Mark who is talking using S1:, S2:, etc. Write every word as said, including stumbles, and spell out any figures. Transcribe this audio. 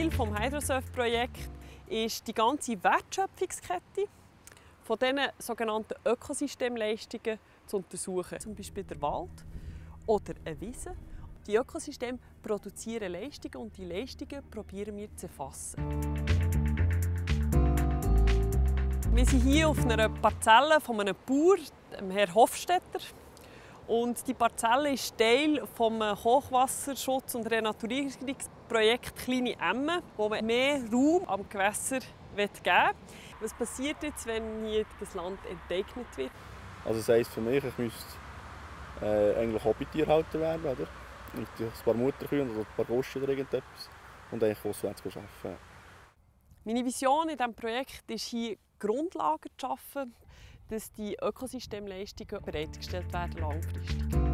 S1: Ziel des Hydrosurf-Projekts ist die ganze Wertschöpfungskette von diesen sogenannten Ökosystemleistungen zu untersuchen. Zum Beispiel der Wald oder eine Wiese. Die Ökosysteme produzieren Leistungen und die Leistungen probieren wir zu erfassen. Wir sind hier auf einer Parzelle von einem Bauer, Herrn Hofstetter. Und die Parzelle ist Teil des Hochwasserschutz- und Renaturierungsprojekts Kleine Emme, wo man mehr Raum am Gewässer geben will. Was passiert jetzt, wenn hier das Land enteignet wird?
S2: Also das heisst für mich, ich müsste äh, eigentlich Hobbytierhalter werden, oder? Und ein paar Mutterkühe oder ein paar Goschen oder irgendetwas und eigentlich auswärts arbeiten.
S1: Meine Vision in diesem Projekt ist hier, Grundlagen zu schaffen, dass die Ökosystemleistungen bereitgestellt werden langfristig.